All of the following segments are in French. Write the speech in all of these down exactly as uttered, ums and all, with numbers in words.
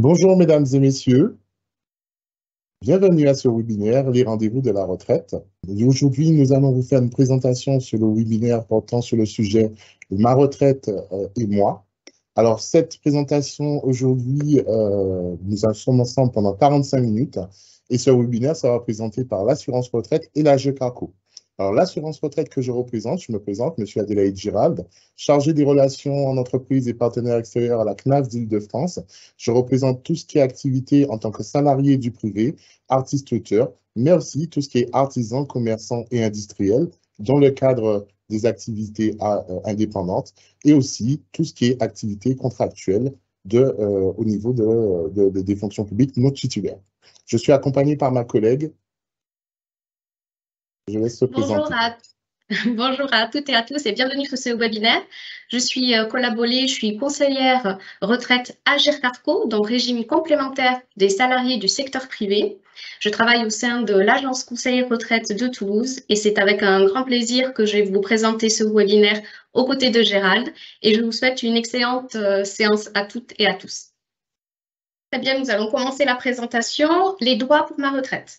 Bonjour mesdames et messieurs, bienvenue à ce webinaire, les rendez-vous de la retraite. Aujourd'hui, nous allons vous faire une présentation sur le webinaire portant sur le sujet « Ma retraite euh, et moi ». Alors, cette présentation aujourd'hui, euh, nous sommes ensemble pendant quarante-cinq minutes et ce webinaire sera présenté par l'assurance retraite et l'A G E Carco. Alors, l'assurance retraite que je représente, je me présente, M. Adélaïde Girald, chargé des relations en entreprise et partenaires extérieurs à la C N A F d'Île-de-France. Je représente tout ce qui est activité en tant que salarié du privé, artiste-auteur, mais aussi tout ce qui est artisan, commerçant et industriel dans le cadre des activités euh, indépendantes et aussi tout ce qui est activité contractuelle de, euh, au niveau de, de, de, des fonctions publiques non titulaires. Je suis accompagné par ma collègue. Je laisse se présenter. Bonjour à, bonjour à toutes et à tous et bienvenue sur ce webinaire. Je suis euh, Collabolée, je suis conseillère retraite A G E Carco, donc régime complémentaire des salariés du secteur privé. Je travaille au sein de l'agence conseil retraite de Toulouse et c'est avec un grand plaisir que je vais vous présenter ce webinaire aux côtés de Gérald et je vous souhaite une excellente euh, séance à toutes et à tous. Très bien, nous allons commencer la présentation. Les droits pour ma retraite.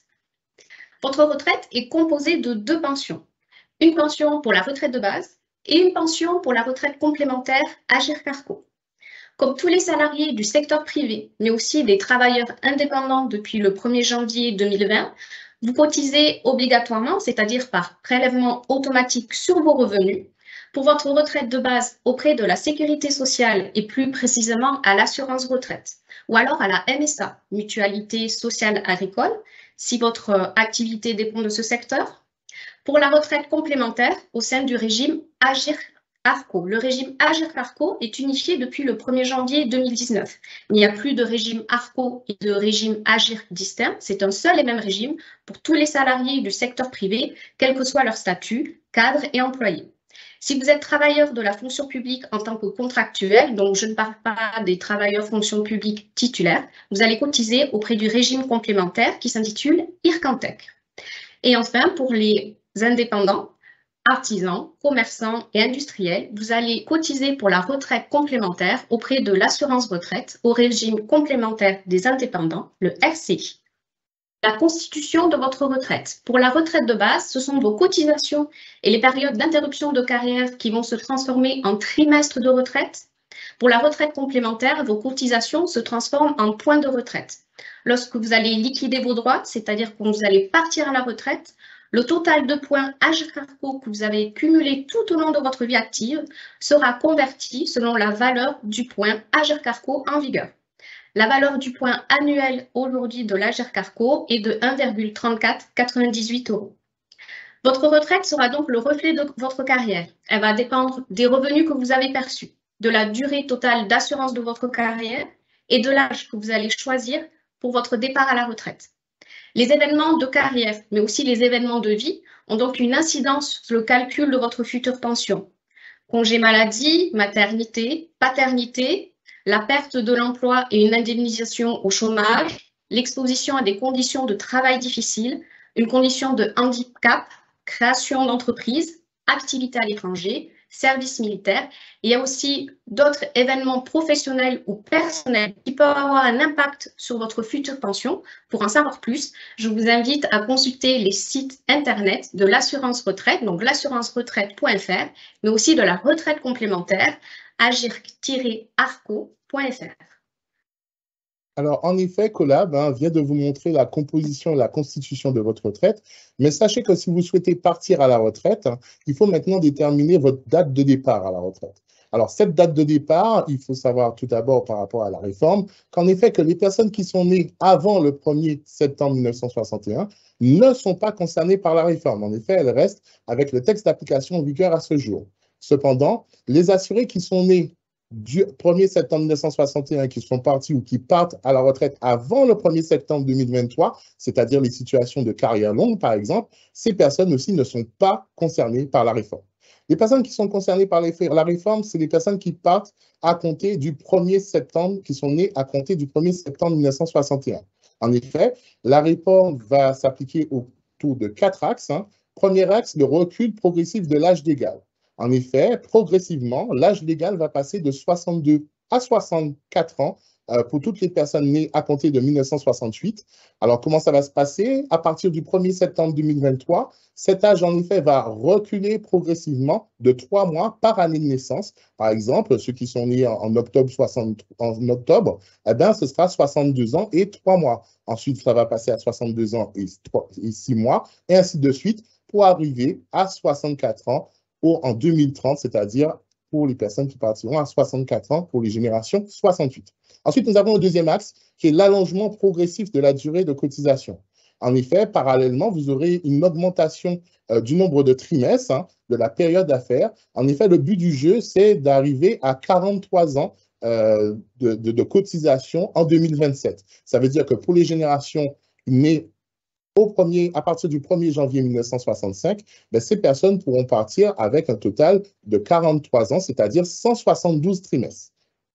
Votre retraite est composée de deux pensions. Une pension pour la retraite de base et une pension pour la retraite complémentaire A G E Carco. Comme tous les salariés du secteur privé, mais aussi des travailleurs indépendants depuis le premier janvier deux mille vingt, vous cotisez obligatoirement, c'est-à-dire par prélèvement automatique sur vos revenus, pour votre retraite de base auprès de la sécurité sociale et plus précisément à l'assurance retraite, ou alors à la M S A, Mutualité sociale agricole, si votre activité dépend de ce secteur. Pour la retraite complémentaire au sein du régime A G E Carco. Le régime A G E Carco est unifié depuis le premier janvier deux mille dix-neuf. Il n'y a plus de régime ARCO et de régime A G I R distinct. C'est un seul et même régime pour tous les salariés du secteur privé, quel que soit leur statut, cadre et employé. Si vous êtes travailleur de la fonction publique en tant que contractuel, donc je ne parle pas des travailleurs fonction publique titulaires, vous allez cotiser auprès du régime complémentaire qui s'intitule IRCANTEC. Et enfin, pour les indépendants, artisans, commerçants et industriels, vous allez cotiser pour la retraite complémentaire auprès de l'assurance retraite au régime complémentaire des indépendants, le R C I. La constitution de votre retraite. Pour la retraite de base, ce sont vos cotisations et les périodes d'interruption de carrière qui vont se transformer en trimestres de retraite. Pour la retraite complémentaire, vos cotisations se transforment en points de retraite. Lorsque vous allez liquider vos droits, c'est-à-dire quand vous allez partir à la retraite, le total de points A G E Carco que vous avez cumulé tout au long de votre vie active sera converti selon la valeur du point A G E Carco en vigueur. La valeur du point annuel aujourd'hui de l'A G E Carco est de un virgule trente-quatre quatre-vingt-dix-huit euros. Votre retraite sera donc le reflet de votre carrière. Elle va dépendre des revenus que vous avez perçus, de la durée totale d'assurance de votre carrière et de l'âge que vous allez choisir pour votre départ à la retraite. Les événements de carrière, mais aussi les événements de vie, ont donc une incidence sur le calcul de votre future pension. Congé maladie, maternité, paternité, la perte de l'emploi et une indemnisation au chômage, l'exposition à des conditions de travail difficiles, une condition de handicap, création d'entreprise, activité à l'étranger, service militaire. Il y a aussi d'autres événements professionnels ou personnels qui peuvent avoir un impact sur votre future pension. Pour en savoir plus, je vous invite à consulter les sites internet de l'assurance retraite, donc l'assurance retraite point F R, mais aussi de la retraite complémentaire, agir tiret arco point F R. Alors, en effet, Collab hein, vient de vous montrer la composition et la constitution de votre retraite, mais sachez que si vous souhaitez partir à la retraite, hein, il faut maintenant déterminer votre date de départ à la retraite. Alors, cette date de départ, il faut savoir tout d'abord par rapport à la réforme, qu'en effet, que les personnes qui sont nées avant le premier septembre mille neuf cent soixante et un ne sont pas concernées par la réforme. En effet, elles restent avec le texte d'application en vigueur à ce jour. Cependant, les assurés qui sont nés du premier septembre mille neuf cent soixante et un qui sont partis ou qui partent à la retraite avant le premier septembre deux mille vingt-trois, c'est-à-dire les situations de carrière longue, par exemple, ces personnes aussi ne sont pas concernées par la réforme. Les personnes qui sont concernées par la réforme, c'est les personnes qui partent à compter du premier septembre, qui sont nées à compter du premier septembre mille neuf cent soixante et un. En effet, la réforme va s'appliquer autour de quatre axes. Hein. Premier axe, le recul progressif de l'âge légal. En effet, progressivement, l'âge légal va passer de soixante-deux à soixante-quatre ans euh, pour toutes les personnes nées à compter de mille neuf cent soixante-huit. Alors, comment ça va se passer? À partir du premier septembre deux mille vingt-trois, cet âge, en effet, va reculer progressivement de trois mois par année de naissance. Par exemple, ceux qui sont nés en, en octobre, soixante, en octobre, eh bien, ce sera soixante-deux ans et trois mois. Ensuite, ça va passer à soixante-deux ans et, et six mois, et ainsi de suite, pour arriver à soixante-quatre ans en deux mille trente, c'est-à-dire pour les personnes qui partiront à soixante-quatre ans pour les générations soixante-huit. Ensuite, nous avons le deuxième axe, qui est l'allongement progressif de la durée de cotisation. En effet, parallèlement, vous aurez une augmentation euh, du nombre de trimestres, hein, de la période à faire. En effet, le but du jeu, c'est d'arriver à quarante-trois ans euh, de, de, de cotisation en deux mille vingt-sept. Ça veut dire que pour les générations nées au premier, à partir du premier janvier mille neuf cent soixante-cinq, ben, ces personnes pourront partir avec un total de quarante-trois ans, c'est-à-dire cent soixante-douze trimestres.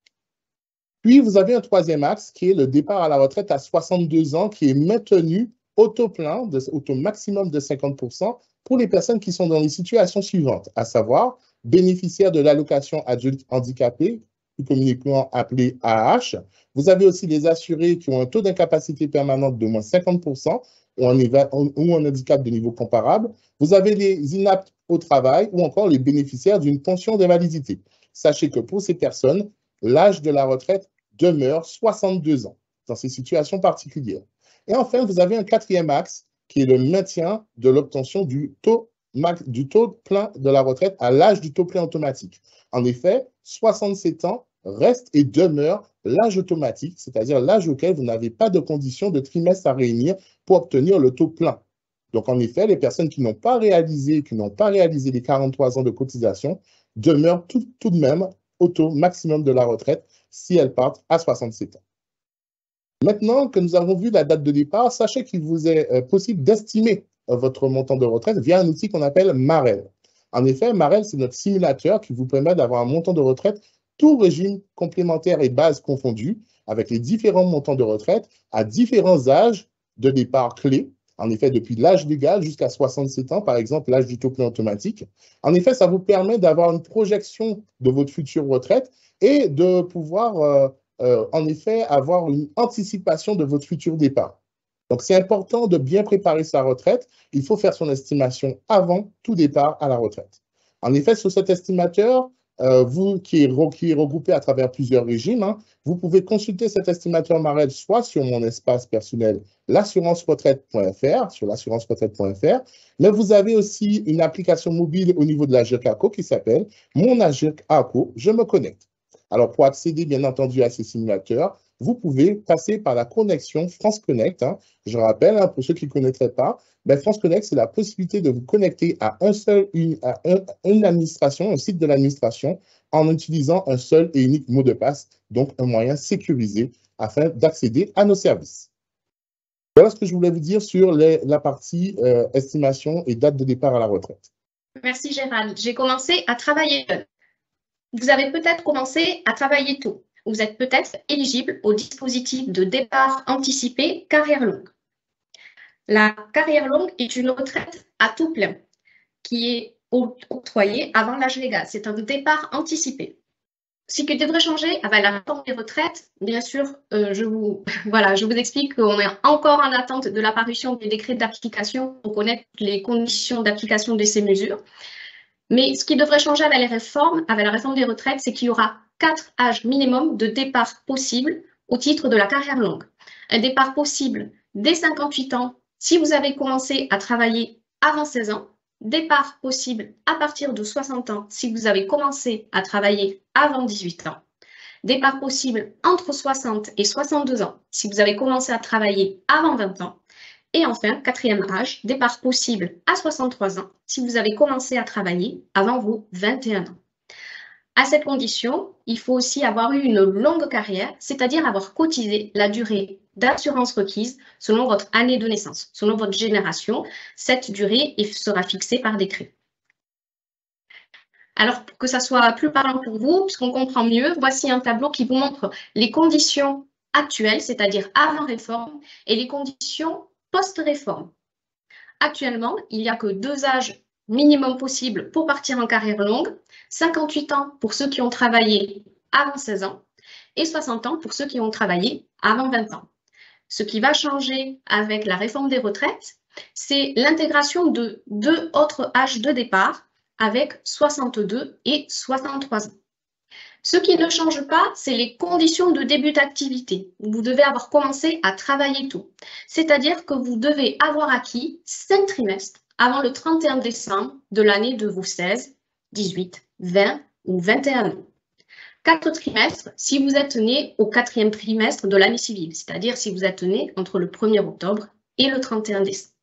Puis, vous avez un troisième axe qui est le départ à la retraite à soixante-deux ans, qui est maintenu au taux plein, de, au taux maximum de cinquante pour cent pour les personnes qui sont dans les situations suivantes, à savoir bénéficiaires de l'allocation adulte handicapé, plus communément appelé A H. Vous avez aussi les assurés qui ont un taux d'incapacité permanente d'au moins cinquante pour cent ou un, ou un handicap de niveau comparable. Vous avez les inaptes au travail ou encore les bénéficiaires d'une pension d'invalidité. Sachez que pour ces personnes, l'âge de la retraite demeure soixante-deux ans dans ces situations particulières. Et enfin, vous avez un quatrième axe qui est le maintien de l'obtention du taux, du taux plein de la retraite à l'âge du taux plein automatique. En effet, soixante-sept ans reste et demeure l'âge automatique, c'est-à-dire l'âge auquel vous n'avez pas de conditions de trimestre à réunir pour obtenir le taux plein. Donc, en effet, les personnes qui n'ont pas réalisé, qui n'ont pas réalisé les quarante-trois ans de cotisation demeurent tout, tout de même au taux maximum de la retraite si elles partent à soixante-sept ans. Maintenant que nous avons vu la date de départ, sachez qu'il vous est possible d'estimer votre montant de retraite via un outil qu'on appelle Marel. En effet, Marel, c'est notre simulateur qui vous permet d'avoir un montant de retraite, tout régime complémentaire et base confondus, avec les différents montants de retraite à différents âges de départ clés. En effet, depuis l'âge légal jusqu'à soixante-sept ans, par exemple, l'âge du taux plein automatique. En effet, ça vous permet d'avoir une projection de votre future retraite et de pouvoir, euh, euh, en effet, avoir une anticipation de votre futur départ. Donc, c'est important de bien préparer sa retraite. Il faut faire son estimation avant tout départ à la retraite. En effet, sur cet estimateur, euh, vous qui est, qui est regroupé à travers plusieurs régimes, hein, vous pouvez consulter cet estimateur Marel soit sur mon espace personnel l'assurance retraite point F R, sur l'assurance retraite point F R, mais vous avez aussi une application mobile au niveau de l'Agirc Arco qui s'appelle Mon Agirc Arco, je me connecte. Alors, pour accéder, bien entendu, à ces simulateurs, vous pouvez passer par la connexion France Connect. Hein. Je rappelle, hein, pour ceux qui ne connaîtraient pas, ben France Connect, c'est la possibilité de vous connecter à, un seul, une, à un, une administration, un site de l'administration, en utilisant un seul et unique mot de passe, donc un moyen sécurisé afin d'accéder à nos services. Voilà ce que je voulais vous dire sur les, la partie euh, estimation et date de départ à la retraite. Merci Gérald. J'ai commencé à travailler. Vous avez peut-être commencé à travailler tôt. Vous êtes peut-être éligible au dispositif de départ anticipé carrière longue. La carrière longue est une retraite à tout plein qui est octroyée avant l'âge légal. C'est un départ anticipé. Ce qui devrait changer avec la réforme des retraites, bien sûr, euh, je, vous, voilà, je vous explique qu'on est encore en attente de l'apparition du décret d'application pour connaître les conditions d'application de ces mesures. Mais ce qui devrait changer avec les réformes, avec la réforme des retraites, c'est qu'il y aura quatre âges minimum de départ possible au titre de la carrière longue. Un départ possible dès cinquante-huit ans si vous avez commencé à travailler avant seize ans. Départ possible à partir de soixante ans si vous avez commencé à travailler avant dix-huit ans. Départ possible entre soixante et soixante-deux ans si vous avez commencé à travailler avant vingt ans. Et enfin, quatrième âge, départ possible à soixante-trois ans si vous avez commencé à travailler avant vos vingt et un ans. À cette condition, il faut aussi avoir eu une longue carrière, c'est-à-dire avoir cotisé la durée d'assurance requise selon votre année de naissance, selon votre génération. Cette durée sera fixée par décret. Alors, pour que ça soit plus parlant pour vous, puisqu'on comprend mieux, voici un tableau qui vous montre les conditions actuelles, c'est-à-dire avant réforme, et les conditions post-réforme. Actuellement, il n'y a que deux âges minimum possibles pour partir en carrière longue, cinquante-huit ans pour ceux qui ont travaillé avant seize ans et soixante ans pour ceux qui ont travaillé avant vingt ans. Ce qui va changer avec la réforme des retraites, c'est l'intégration de deux autres âges de départ avec soixante-deux et soixante-trois ans. Ce qui ne change pas, c'est les conditions de début d'activité. Vous devez avoir commencé à travailler tôt. C'est-à-dire que vous devez avoir acquis cinq trimestres avant le trente et un décembre de l'année de vos seize, dix-huit, vingt ou vingt et un ans. Quatre trimestres si vous êtes né au quatrième trimestre de l'année civile, c'est-à-dire si vous êtes né entre le premier octobre et le trente et un décembre.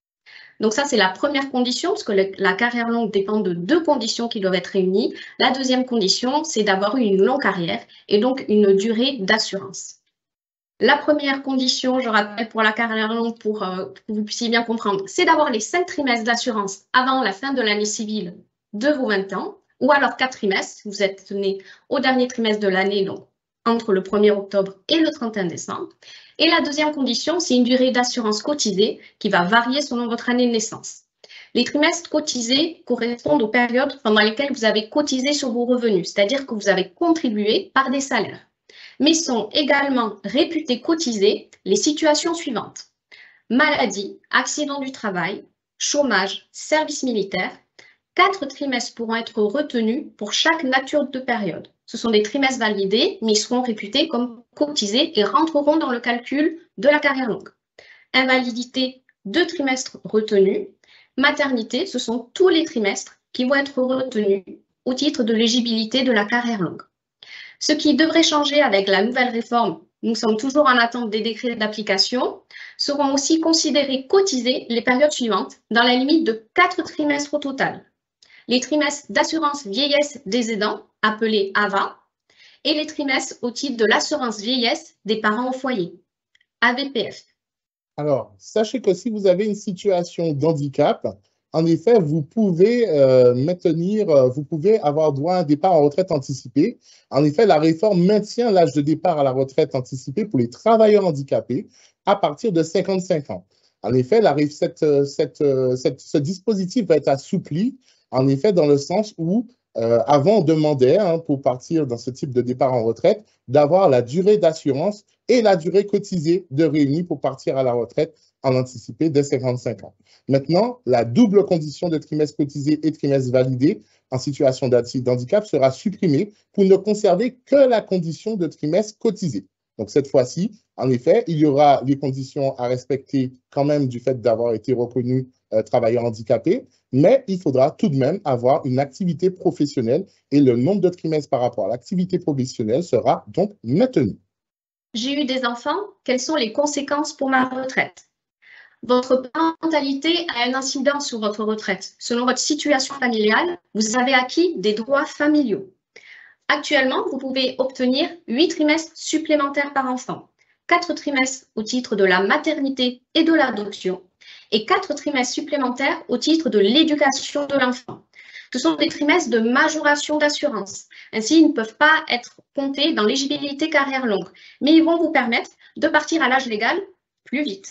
Donc ça, c'est la première condition, parce que le, la carrière longue dépend de deux conditions qui doivent être réunies. La deuxième condition, c'est d'avoir eu une longue carrière et donc une durée d'assurance. La première condition, je rappelle, pour la carrière longue, pour euh, que vous puissiez bien comprendre, c'est d'avoir les cinq trimestres d'assurance avant la fin de l'année civile de vos vingt ans, ou alors quatre trimestres, vous êtes né au dernier trimestre de l'année, donc entre le premier octobre et le trente et un décembre. Et la deuxième condition, c'est une durée d'assurance cotisée qui va varier selon votre année de naissance. Les trimestres cotisés correspondent aux périodes pendant lesquelles vous avez cotisé sur vos revenus, c'est-à-dire que vous avez contribué par des salaires. Mais sont également réputés cotisés les situations suivantes: maladie, accident du travail, chômage, service militaire. Quatre trimestres pourront être retenus pour chaque nature de période. Ce sont des trimestres validés, mais ils seront réputés comme cotisés et rentreront dans le calcul de la carrière longue. Invalidité, deux trimestres retenus. Maternité, ce sont tous les trimestres qui vont être retenus au titre de l'éligibilité de la carrière longue. Ce qui devrait changer avec la nouvelle réforme, nous sommes toujours en attente des décrets d'application, seront aussi considérés cotisés les périodes suivantes dans la limite de quatre trimestres au total. Les trimestres d'assurance vieillesse des aidants, appelés A V A, et les trimestres au titre de l'assurance vieillesse des parents au foyer, A V P F. Alors, sachez que si vous avez une situation d'handicap, en effet, vous pouvez euh, maintenir, euh, vous pouvez avoir droit à un départ en retraite anticipée. En effet, la réforme maintient l'âge de départ à la retraite anticipée pour les travailleurs handicapés à partir de cinquante-cinq ans. En effet, la, cette, cette, cette, ce dispositif va être assoupli, en effet, dans le sens où, euh, avant, on demandait, hein, pour partir dans ce type de départ en retraite, d'avoir la durée d'assurance et la durée cotisée de réunis pour partir à la retraite en anticipé dès cinquante-cinq ans. Maintenant, la double condition de trimestre cotisé et trimestre validé en situation d'handicap sera supprimée pour ne conserver que la condition de trimestre cotisé. Donc, cette fois-ci, en effet, il y aura les conditions à respecter quand même du fait d'avoir été reconnu euh, travailleur handicapé, mais il faudra tout de même avoir une activité professionnelle et le nombre de trimestres par rapport à l'activité professionnelle sera donc maintenu. J'ai eu des enfants, quelles sont les conséquences pour ma retraite? Votre parentalité a un incident sur votre retraite. Selon votre situation familiale, vous avez acquis des droits familiaux. Actuellement, vous pouvez obtenir huit trimestres supplémentaires par enfant, quatre trimestres au titre de la maternité et de l'adoption, et quatre trimestres supplémentaires au titre de l'éducation de l'enfant. Ce sont des trimestres de majoration d'assurance. Ainsi, ils ne peuvent pas être comptés dans l'éligibilité carrière longue, mais ils vont vous permettre de partir à l'âge légal plus vite.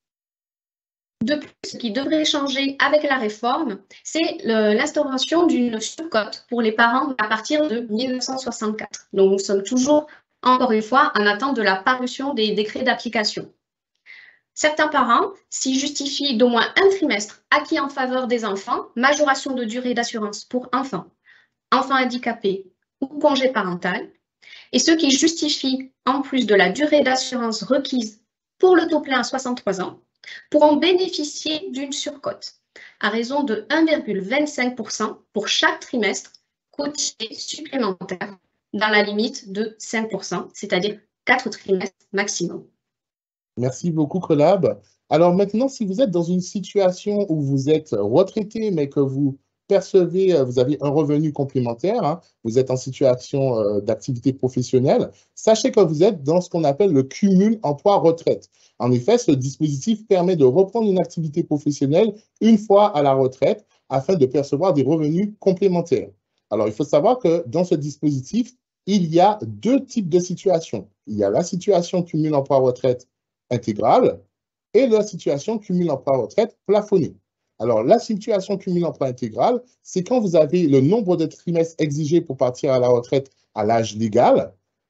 De plus, ce qui devrait changer avec la réforme, c'est l'instauration d'une surcote pour les parents à partir de mille neuf cent soixante-quatre. Donc, nous sommes toujours, encore une fois, en attente de la parution des décrets d'application. Certains parents, s'ils justifient d'au moins un trimestre acquis en faveur des enfants, majoration de durée d'assurance pour enfants, enfants handicapés ou congé parental, et ceux qui justifient, en plus de la durée d'assurance requise pour le taux plein à soixante-trois ans, pourront bénéficier d'une surcote à raison de un virgule vingt-cinq pour cent pour chaque trimestre cotisé supplémentaire dans la limite de cinq pour cent, c'est-à-dire quatre trimestres maximum. Merci beaucoup, Collab. Alors maintenant, si vous êtes dans une situation où vous êtes retraité, mais que vous percevez, vous avez un revenu complémentaire, hein, vous êtes en situation euh, d'activité professionnelle, sachez que vous êtes dans ce qu'on appelle le cumul emploi-retraite. En effet, ce dispositif permet de reprendre une activité professionnelle une fois à la retraite afin de percevoir des revenus complémentaires. Alors, il faut savoir que dans ce dispositif, il y a deux types de situations. Il y a la situation cumul emploi-retraite intégrale et la situation cumul emploi-retraite plafonnée. Alors, la situation cumul emploi intégrale, c'est quand vous avez le nombre de trimestres exigés pour partir à la retraite à l'âge légal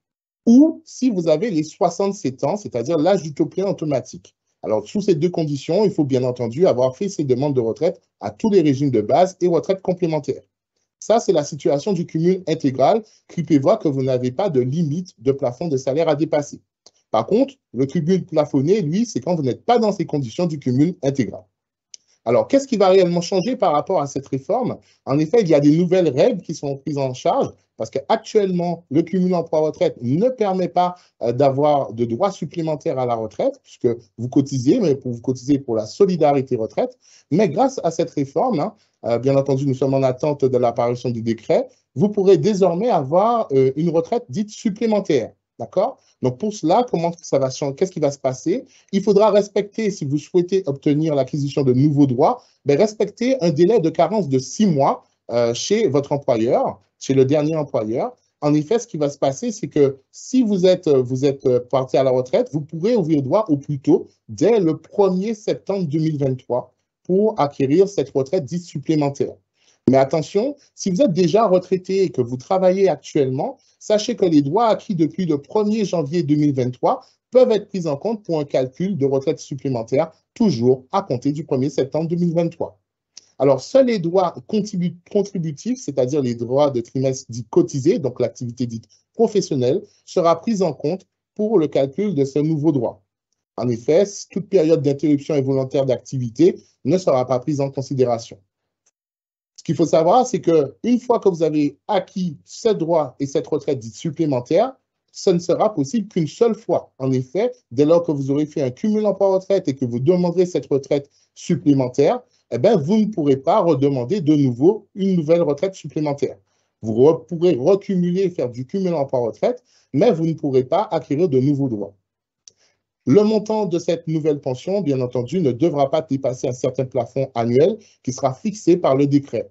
ou si vous avez les soixante-sept ans, c'est-à-dire l'âge du taux plein automatique. Alors, sous ces deux conditions, il faut bien entendu avoir fait ces demandes de retraite à tous les régimes de base et retraite complémentaire. Ça, c'est la situation du cumul intégral qui prévoit que vous n'avez pas de limite de plafond de salaire à dépasser. Par contre, le cumul plafonné, lui, c'est quand vous n'êtes pas dans ces conditions du cumul intégral. Alors, qu'est-ce qui va réellement changer par rapport à cette réforme? En effet, il y a des nouvelles règles qui sont prises en charge parce qu'actuellement, le cumul emploi-retraite ne permet pas euh, d'avoir de droits supplémentaires à la retraite puisque vous cotisez, mais pour vous cotiser pour la solidarité retraite. Mais grâce à cette réforme, hein, euh, bien entendu, nous sommes en attente de l'apparition du décret, vous pourrez désormais avoir euh, une retraite dite supplémentaire. D'accord? Donc, pour cela, comment ça va changer? Qu'est-ce qui va se passer? Il faudra respecter, si vous souhaitez obtenir l'acquisition de nouveaux droits, ben, respecter un délai de carence de six mois euh, chez votre employeur, chez le dernier employeur. En effet, ce qui va se passer, c'est que si vous êtes, vous êtes parti à la retraite, vous pourrez ouvrir droit au plus tôt, dès le premier septembre deux mille vingt-trois, pour acquérir cette retraite dite supplémentaire. Mais attention, si vous êtes déjà retraité et que vous travaillez actuellement, sachez que les droits acquis depuis le premier janvier deux mille vingt-trois peuvent être pris en compte pour un calcul de retraite supplémentaire, toujours à compter du premier septembre deux mille vingt-trois. Alors, seuls les droits contributifs, c'est-à-dire les droits de trimestre dits cotisés, donc l'activité dite professionnelle, sera prise en compte pour le calcul de ce nouveau droit. En effet, toute période d'interruption involontaire d'activité ne sera pas prise en considération. Ce qu'il faut savoir, c'est qu'une fois que vous avez acquis ce droit et cette retraite dite supplémentaire, ce ne sera possible qu'une seule fois. En effet, dès lors que vous aurez fait un cumul emploi-retraite et que vous demanderez cette retraite supplémentaire, eh bien, vous ne pourrez pas redemander de nouveau une nouvelle retraite supplémentaire. Vous re pourrez recumuler et faire du cumul emploi-retraite, mais vous ne pourrez pas acquérir de nouveaux droits. Le montant de cette nouvelle pension, bien entendu, ne devra pas dépasser un certain plafond annuel qui sera fixé par le décret.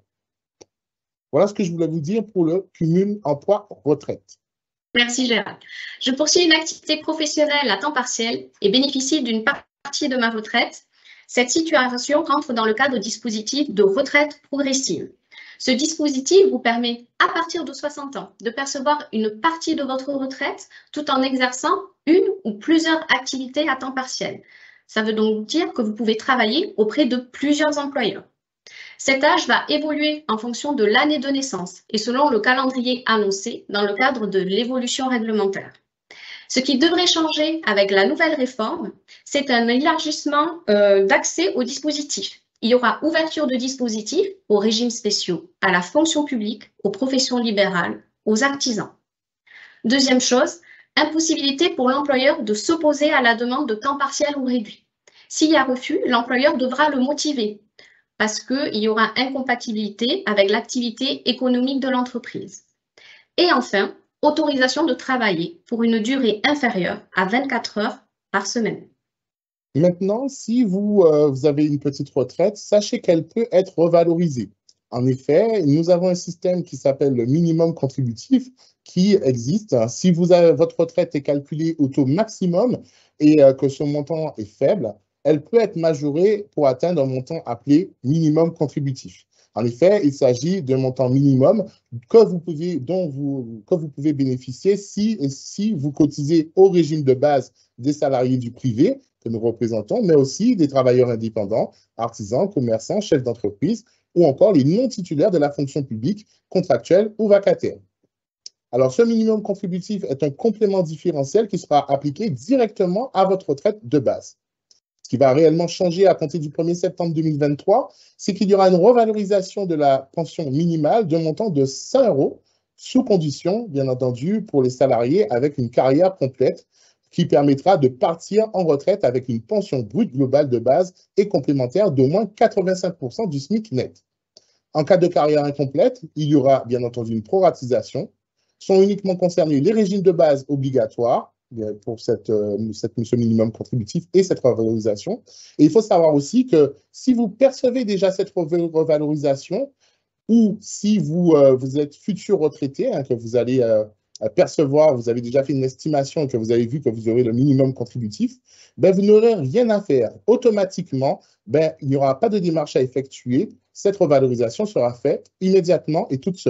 Voilà ce que je voulais vous dire pour le cumul emploi-retraite. Merci Gérald. Je poursuis une activité professionnelle à temps partiel et bénéficie d'une partie de ma retraite. Cette situation rentre dans le cadre du dispositif de retraite progressive. Ce dispositif vous permet, à partir de soixante ans, de percevoir une partie de votre retraite tout en exerçant une ou plusieurs activités à temps partiel. Ça veut donc dire que vous pouvez travailler auprès de plusieurs employeurs. Cet âge va évoluer en fonction de l'année de naissance et selon le calendrier annoncé dans le cadre de l'évolution réglementaire. Ce qui devrait changer avec la nouvelle réforme, c'est un élargissement euh, d'accès au dispositif. Il y aura ouverture de dispositifs aux régimes spéciaux, à la fonction publique, aux professions libérales, aux artisans. Deuxième chose, impossibilité pour l'employeur de s'opposer à la demande de temps partiel ou réduit. S'il y a refus, l'employeur devra le motiver parce qu'il y aura incompatibilité avec l'activité économique de l'entreprise. Et enfin, autorisation de travailler pour une durée inférieure à vingt-quatre heures par semaine. Maintenant, si vous, euh, vous avez une petite retraite, sachez qu'elle peut être revalorisée. En effet, nous avons un système qui s'appelle le minimum contributif qui existe. Si vous avez, votre retraite est calculée au taux maximum et euh, que ce montant est faible, elle peut être majorée pour atteindre un montant appelé minimum contributif. En effet, il s'agit d'un montant minimum que vous pouvez, dont vous, que vous pouvez bénéficier si, si vous cotisez au régime de base des salariés du privé que nous représentons, mais aussi des travailleurs indépendants, artisans, commerçants, chefs d'entreprise ou encore les non-titulaires de la fonction publique, contractuelle ou vacataire. Alors, ce minimum contributif est un complément différentiel qui sera appliqué directement à votre retraite de base. Ce qui va réellement changer à compter du premier septembre deux mille vingt-trois, c'est qu'il y aura une revalorisation de la pension minimale d'un montant de cent euros, sous condition, bien entendu, pour les salariés avec une carrière complète, qui permettra de partir en retraite avec une pension brute globale de base et complémentaire d'au moins quatre-vingt-cinq pour cent du SMIC net. En cas de carrière incomplète, il y aura bien entendu une proratisation. Sont uniquement concernés les régimes de base obligatoires pour cette, cette, ce minimum contributif et cette revalorisation. Et il faut savoir aussi que si vous percevez déjà cette revalorisation ou si vous, euh, vous êtes futur retraité, hein, que vous allez euh, percevoir, vous avez déjà fait une estimation et que vous avez vu que vous aurez le minimum contributif, ben, vous n'aurez rien à faire. Automatiquement, ben, il n'y aura pas de démarche à effectuer. Cette revalorisation sera faite immédiatement et toute seule.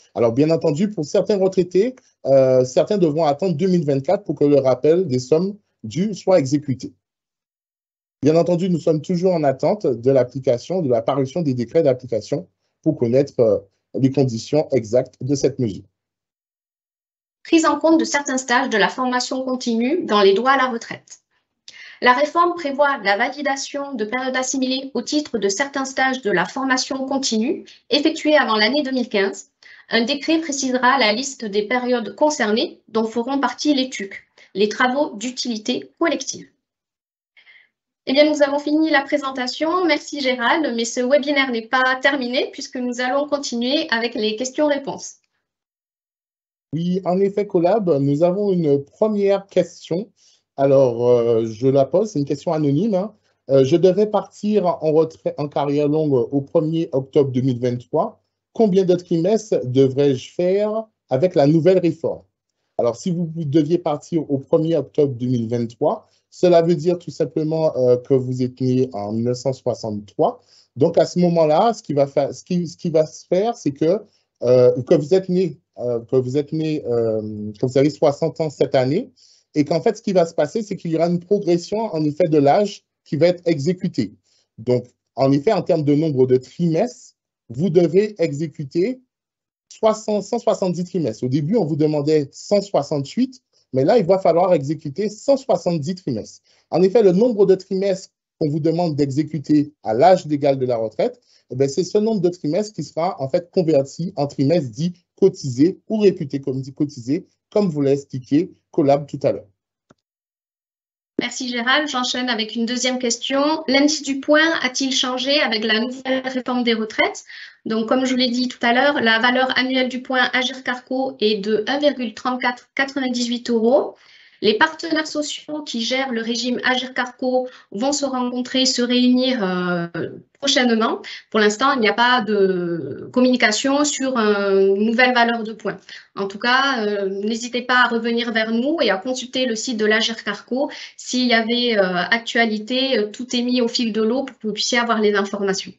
Alors, bien entendu, pour certains retraités, euh, certains devront attendre deux mille vingt-quatre pour que le rappel des sommes dues soit exécuté. Bien entendu, nous sommes toujours en attente de l'application, de la parution des décrets d'application pour connaître euh, les conditions exactes de cette mesure. Prise en compte de certains stages de la formation continue dans les droits à la retraite. La réforme prévoit la validation de périodes assimilées au titre de certains stages de la formation continue effectués avant l'année deux mille quinze. Un décret précisera la liste des périodes concernées dont feront partie les T U C, les travaux d'utilité collective. Eh bien, nous avons fini la présentation. Merci Gérald, mais ce webinaire n'est pas terminé puisque nous allons continuer avec les questions-réponses. Oui, en effet, Collab, nous avons une première question. Alors, euh, je la pose, c'est une question anonyme. Hein. Euh, je devais partir en retrait en carrière longue au premier octobre deux mille vingt-trois. Combien de trimestres devrais-je faire avec la nouvelle réforme? Alors, si vous deviez partir au premier octobre deux mille vingt-trois, cela veut dire tout simplement euh, que vous êtes né en mille neuf cent soixante-trois. Donc, à ce moment-là, ce qui va faire, ce qui, ce qui va se faire, c'est que, euh, que vous êtes né, euh, que vous êtes né, euh, que vous avez soixante ans cette année, et qu'en fait, ce qui va se passer, c'est qu'il y aura une progression, en effet, de l'âge qui va être exécutée. Donc, en effet, en termes de nombre de trimestres, vous devez exécuter cent soixante-dix trimestres. Au début, on vous demandait cent soixante-huit, mais là, il va falloir exécuter cent soixante-dix trimestres. En effet, le nombre de trimestres qu'on vous demande d'exécuter à l'âge légal de la retraite, eh c'est ce nombre de trimestres qui sera en fait converti en trimestres dits cotisés ou réputés comme dits cotisés, comme vous l'a expliqué Collab tout à l'heure. Merci Gérald. J'enchaîne avec une deuxième question. L'indice du point a-t-il changé avec la nouvelle réforme des retraites? Donc, comme je vous l'ai dit tout à l'heure, la valeur annuelle du point Agirc-Arrco est de un virgule trente-quatre quatre-vingt-dix-huit euros. Les partenaires sociaux qui gèrent le régime Agirc-Arrco vont se rencontrer, se réunir euh, prochainement. Pour l'instant, il n'y a pas de communication sur une nouvelle valeur de points. En tout cas, euh, n'hésitez pas à revenir vers nous et à consulter le site de l'Agirc-Arrco. S'il y avait euh, actualité, euh, tout est mis au fil de l'eau pour que vous puissiez avoir les informations.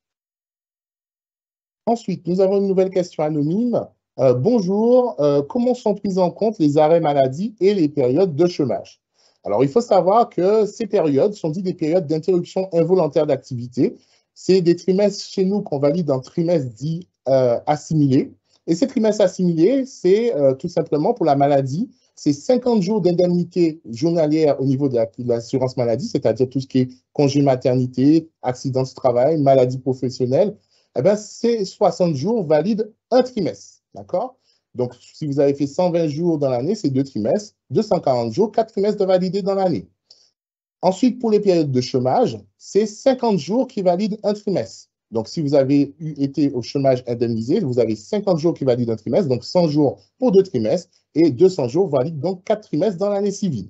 Ensuite, nous avons une nouvelle question anonyme. Euh, bonjour, euh, comment sont pris en compte les arrêts maladie et les périodes de chômage? Alors, il faut savoir que ces périodes sont dites des périodes d'interruption involontaire d'activité. C'est des trimestres chez nous qu'on valide en trimestres dits euh, assimilés. Et ces trimestres assimilés, c'est euh, tout simplement pour la maladie, c'est cinquante jours d'indemnité journalière au niveau de l'assurance maladie, c'est-à-dire tout ce qui est congé maternité, accident de travail, maladie professionnelle. Eh bien, ces soixante jours valident un trimestre, d'accord? Donc, si vous avez fait cent vingt jours dans l'année, c'est deux trimestres, deux cent quarante jours, quatre trimestres de validés dans l'année. Ensuite, pour les périodes de chômage, c'est cinquante jours qui valident un trimestre. Donc, si vous avez eu, été au chômage indemnisé, vous avez cinquante jours qui valident un trimestre, donc cent jours pour deux trimestres, et deux cents jours valident donc quatre trimestres dans l'année civile.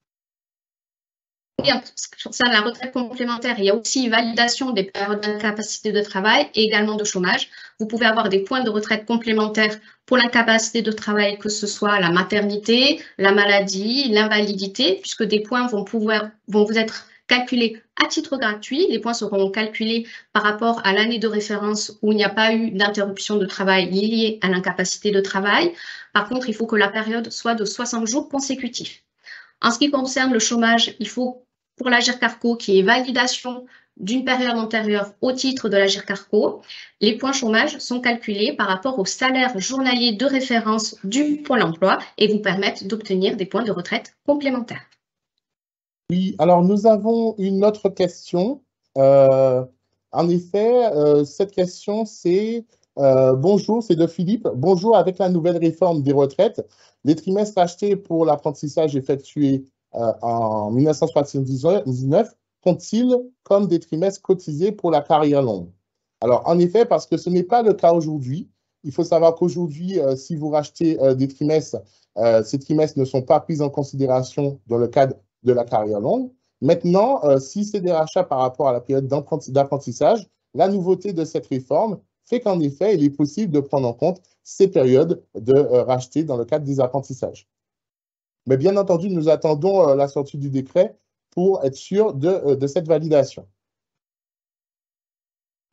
Oui, en ce qui concerne la retraite complémentaire, il y a aussi validation des périodes d'incapacité de travail et également de chômage. Vous pouvez avoir des points de retraite complémentaires pour l'incapacité de travail, que ce soit la maternité, la maladie, l'invalidité, puisque des points vont, pouvoir, vont vous être calculés à titre gratuit. Les points seront calculés par rapport à l'année de référence où il n'y a pas eu d'interruption de travail liée à l'incapacité de travail. Par contre, il faut que la période soit de soixante jours consécutifs. En ce qui concerne le chômage, il faut pour l'Agirc-Arrco, qui est validation d'une période antérieure au titre de l'Agirc-Arrco, les points chômage sont calculés par rapport au salaire journalier de référence du Pôle emploi et vous permettent d'obtenir des points de retraite complémentaires. Oui, alors nous avons une autre question. Euh, en effet, euh, cette question, c'est euh, bonjour, c'est de Philippe. Bonjour, avec la nouvelle réforme des retraites, les trimestres achetés pour l'apprentissage effectué Euh, en mille neuf cent soixante-dix-neuf comptent-ils comme des trimestres cotisés pour la carrière longue? Alors, en effet, parce que ce n'est pas le cas aujourd'hui. Il faut savoir qu'aujourd'hui, euh, si vous rachetez euh, des trimestres, euh, ces trimestres ne sont pas pris en considération dans le cadre de la carrière longue. Maintenant, euh, si c'est des rachats par rapport à la période d'apprentissage, la nouveauté de cette réforme fait qu'en effet, il est possible de prendre en compte ces périodes de euh, racheter dans le cadre des apprentissages. Mais bien entendu, nous attendons euh, la sortie du décret pour être sûr de, euh, de cette validation.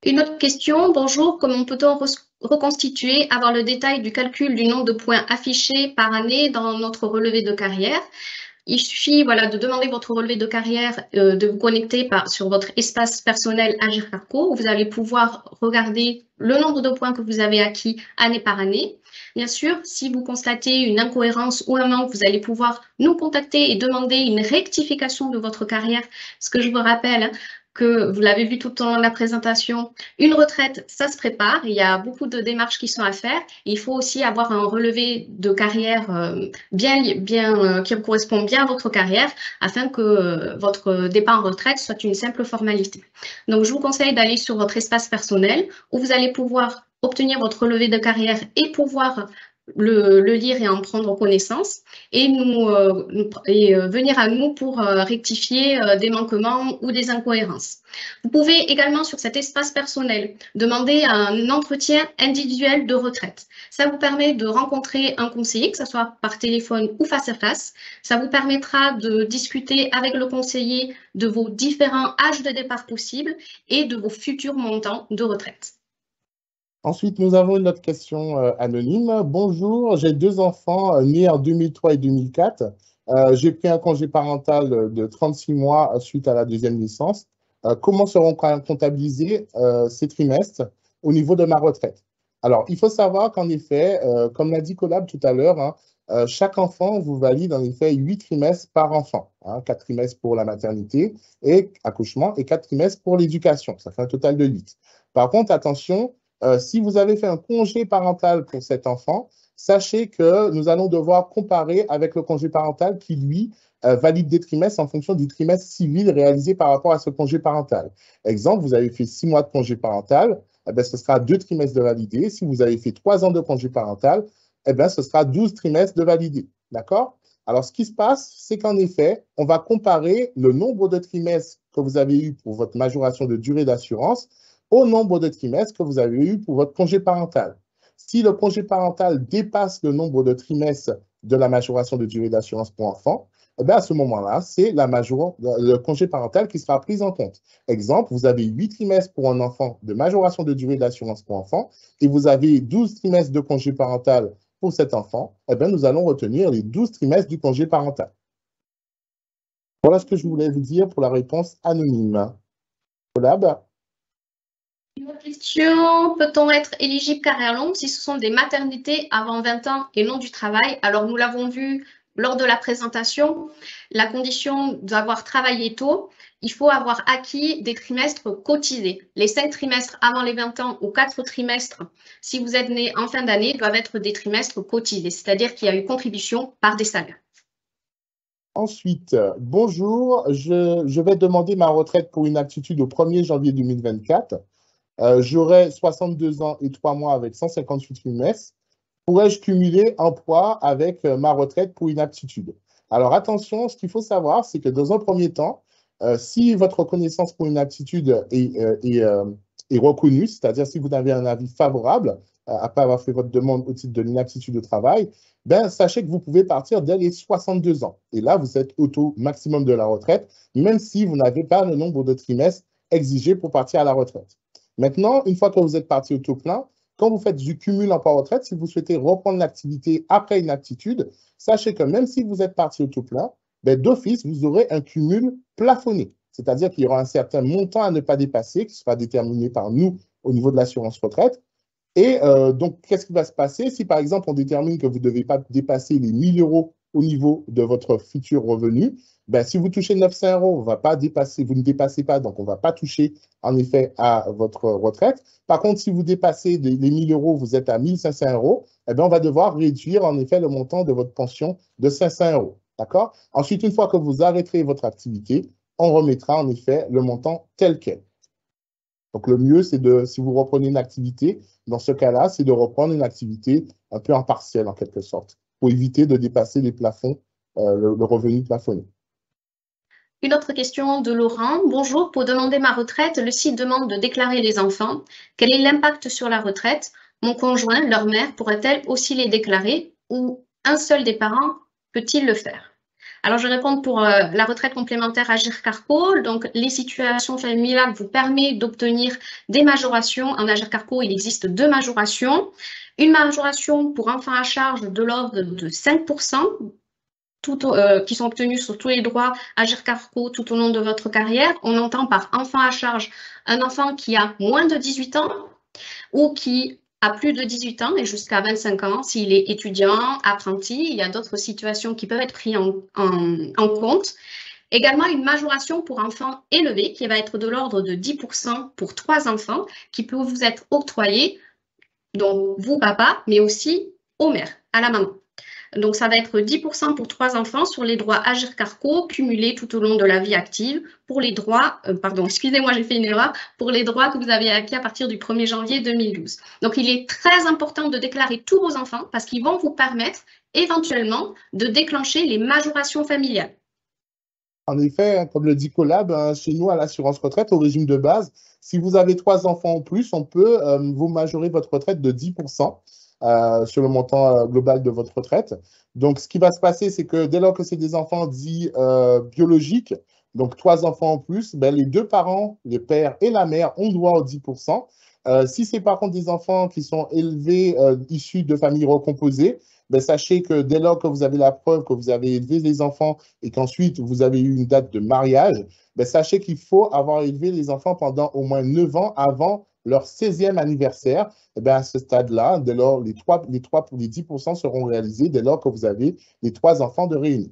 Une autre question, bonjour, comment peut-on reconstituer, avoir le détail du calcul du nombre de points affichés par année dans notre relevé de carrière? Il suffit voilà, de demander votre relevé de carrière, euh, de vous connecter par, sur votre espace personnel Agir Carco, où vous allez pouvoir regarder le nombre de points que vous avez acquis année par année. Bien sûr, si vous constatez une incohérence ou un manque, vous allez pouvoir nous contacter et demander une rectification de votre carrière. Ce que je vous rappelle, hein, que vous l'avez vu tout au long de la présentation, une retraite, ça se prépare. Il y a beaucoup de démarches qui sont à faire. Il faut aussi avoir un relevé de carrière euh, bien, bien, euh, qui correspond bien à votre carrière afin que euh, votre départ en retraite soit une simple formalité. Donc, je vous conseille d'aller sur votre espace personnel où vous allez pouvoir obtenir votre relevé de carrière et pouvoir Le, le lire et en prendre connaissance et, nous, euh, et euh, venir à nous pour euh, rectifier euh, des manquements ou des incohérences. Vous pouvez également sur cet espace personnel demander un entretien individuel de retraite. Ça vous permet de rencontrer un conseiller, que ce soit par téléphone ou face à face. Ça vous permettra de discuter avec le conseiller de vos différents âges de départ possibles et de vos futurs montants de retraite. Ensuite, nous avons une autre question euh, anonyme. Bonjour, j'ai deux enfants euh, nés en deux mille trois et deux mille quatre. Euh, j'ai pris un congé parental de trente-six mois suite à la deuxième licence. Euh, comment seront comptabilisés euh, ces trimestres au niveau de ma retraite? Alors, il faut savoir qu'en effet, euh, comme l'a dit Collab tout à l'heure, hein, euh, chaque enfant vous valide en effet huit trimestres par enfant. Hein, quatre trimestres pour la maternité et accouchement et quatre trimestres pour l'éducation. Ça fait un total de huit. Par contre, attention, Euh, si vous avez fait un congé parental pour cet enfant, sachez que nous allons devoir comparer avec le congé parental qui, lui, euh, valide des trimestres en fonction du trimestre civil réalisé par rapport à ce congé parental. Exemple, vous avez fait six mois de congé parental, eh bien, ce sera deux trimestres de validé. Si vous avez fait trois ans de congé parental, eh bien, ce sera douze trimestres de validé. D'accord? Alors, ce qui se passe, c'est qu'en effet, on va comparer le nombre de trimestres que vous avez eu pour votre majoration de durée d'assurance au nombre de trimestres que vous avez eu pour votre congé parental. Si le congé parental dépasse le nombre de trimestres de la majoration de durée d'assurance pour enfant, eh bien à ce moment-là, c'est la major... le congé parental qui sera pris en compte. Exemple, vous avez huit trimestres pour un enfant de majoration de durée d'assurance pour enfant et vous avez douze trimestres de congé parental pour cet enfant, eh bien nous allons retenir les douze trimestres du congé parental. Voilà ce que je voulais vous dire pour la réponse anonyme. Collab. Une autre question, peut-on être éligible carrière longue si ce sont des maternités avant vingt ans et non du travail? Alors, nous l'avons vu lors de la présentation, la condition d'avoir travaillé tôt, il faut avoir acquis des trimestres cotisés. Les cinq trimestres avant les vingt ans ou quatre trimestres, si vous êtes né en fin d'année, doivent être des trimestres cotisés, c'est-à-dire qu'il y a eu contribution par des salaires. Ensuite, bonjour, je, je vais demander ma retraite pour inaptitude au premier janvier deux mille vingt-quatre. Euh, J'aurai soixante-deux ans et trois mois avec cent cinquante-huit trimestres. Pourrais-je cumuler emploi avec euh, ma retraite pour inaptitude? Alors attention, ce qu'il faut savoir, c'est que dans un premier temps, euh, si votre reconnaissance pour inaptitude est, euh, est, euh, est reconnue, c'est-à-dire si vous avez un avis favorable, euh, après avoir fait votre demande au titre de l'inaptitude au travail, ben, sachez que vous pouvez partir dès les soixante-deux ans. Et là, vous êtes au taux maximum de la retraite, même si vous n'avez pas le nombre de trimestres exigés pour partir à la retraite. Maintenant, une fois que vous êtes parti au taux plein, quand vous faites du cumul emploi-retraite, si vous souhaitez reprendre l'activité après une aptitude, sachez que même si vous êtes parti au taux plein, ben, d'office, vous aurez un cumul plafonné. C'est-à-dire qu'il y aura un certain montant à ne pas dépasser qui sera déterminé par nous au niveau de l'assurance retraite. Et euh, donc, qu'est-ce qui va se passer si, par exemple, on détermine que vous ne devez pas dépasser les mille euros au niveau de votre futur revenu? Ben, si vous touchez neuf cents euros, on va pas dépasser, vous ne dépassez pas, donc on ne va pas toucher en effet à votre retraite. Par contre, si vous dépassez les, les mille euros, vous êtes à mille cinq cents euros, eh bien, on va devoir réduire en effet le montant de votre pension de cinq cents euros. D'accord? Ensuite, une fois que vous arrêterez votre activité, on remettra en effet le montant tel quel. Donc, le mieux, c'est de, si vous reprenez une activité, dans ce cas-là, c'est de reprendre une activité un peu en partiel, en quelque sorte, pour éviter de dépasser les plafonds, euh, le, le revenu plafonné. Une autre question de Laurent. Bonjour, pour demander ma retraite, le site demande de déclarer les enfants. Quel est l'impact sur la retraite? Mon conjoint, leur mère, pourrait-elle aussi les déclarer ou un seul des parents peut-il le faire? Alors, je vais répondre pour euh, la retraite complémentaire Agirc Arrco. Donc, les situations familiales vous permettent d'obtenir des majorations. En Agirc Arrco, il existe deux majorations. Une majoration pour enfants à charge de l'ordre de cinq pour cent. Tout, euh, qui sont obtenus sur tous les droits Agirc Arrco tout au long de votre carrière. On entend par enfant à charge un enfant qui a moins de dix-huit ans ou qui a plus de dix-huit ans et jusqu'à vingt-cinq ans s'il est étudiant, apprenti. Il y a d'autres situations qui peuvent être prises en, en, en compte. Également, une majoration pour enfants élevés qui va être de l'ordre de dix pour cent pour trois enfants qui peut vous être octroyée, donc vous, papa, mais aussi aux mères, à la maman. Donc, ça va être dix pour cent pour trois enfants sur les droits Agirc Arrco cumulés tout au long de la vie active pour les droits, euh, pardon, excusez-moi, j'ai fait une erreur, pour les droits que vous avez acquis à partir du premier janvier deux mille douze. Donc, il est très important de déclarer tous vos enfants parce qu'ils vont vous permettre éventuellement de déclencher les majorations familiales. En effet, comme le dit Collab, hein, chez nous, à l'assurance retraite, au régime de base, si vous avez trois enfants en plus, on peut euh, vous majorer votre retraite de dix pour cent. Euh, sur le montant euh, global de votre retraite. Donc, ce qui va se passer, c'est que dès lors que c'est des enfants dits euh, biologiques, donc trois enfants en plus, ben, les deux parents, le père et la mère, ont droit aux dix pour cent. Euh, si c'est par contre des enfants qui sont élevés, euh, issus de familles recomposées, ben, sachez que dès lors que vous avez la preuve que vous avez élevé les enfants et qu'ensuite vous avez eu une date de mariage, ben, sachez qu'il faut avoir élevé les enfants pendant au moins neuf ans avant leur seizième anniversaire. Eh bien, à ce stade-là, dès lors, les, trois, les, trois, les dix pour cent seront réalisés dès lors que vous avez les trois enfants de réunis.